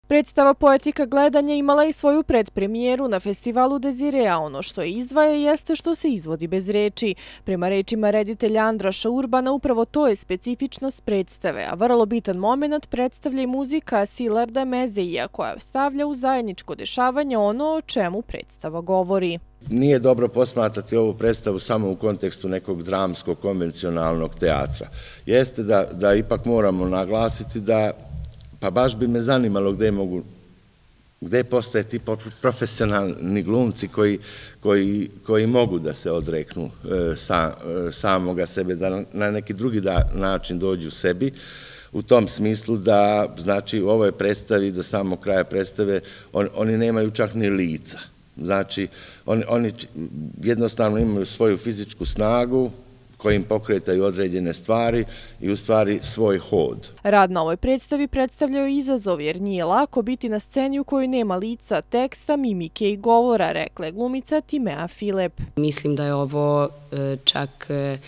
Predstava Poetika gledanja imala je svoju predpremijeru na festivalu Desire, a ono što je izdvaja jeste što se izvodi bez reči. Prema rečima reditelja Andraša Urbana, upravo to je specifičnost predstave, a vrlo bitan moment predstavlja i muzika Silarda Mezeija, koja stavlja u zajedničko dešavanje ono o čemu predstava govori. Nije dobro posmatrati ovu predstavu samo u kontekstu nekog dramskog, konvencionalnog teatra. Jeste da ipak moramo naglasiti da, pa baš bi me zanimalo gde postoje ti profesionalni glumci koji mogu da se odreknu samoga sebe, da na neki drugi način dođu sebi, u tom smislu da, znači, u ovoj predstavi, do samog kraja predstave, oni nemaju čak ni lica. Znači, oni jednostavno imaju svoju fizičku snagu kojim pokretaju određene stvari i u stvari svoj hod. Rad na ovoj predstavi predstavljao izazov jer nije lako biti na sceni u kojoj nema lica, teksta, mimike i govora, rekla je glumica Timea Filep. Mislim da je ovo čak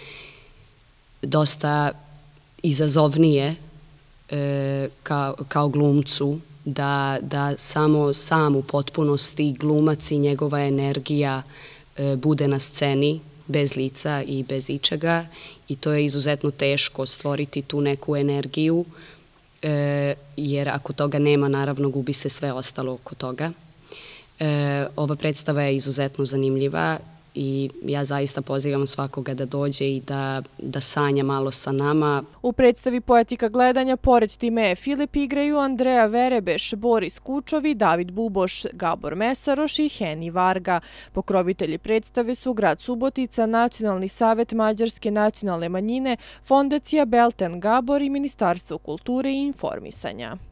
dosta izazovnije kao glumcu, da samo sam u potpunosti glumac i njegova energija bude na sceni bez lica i bez ičega, i to je izuzetno teško stvoriti tu neku energiju, jer ako toga nema, naravno gubi se sve ostalo oko toga. Ova predstava je izuzetno zanimljiva i ja zaista pozivam svakoga da dođe i da sanja malo sa nama. U predstavi Poetika gledanja pored Timee Filep igraju Andreja Verebeš, Boris Kučovi, David Buboš, Gabor Mesaroš i Heni Varga. Pokrovitelji predstave su grad Subotica, Nacionalni savet mađarske nacionalne manjine, Fondacija Belten Gabor i Ministarstvo kulture i informisanja.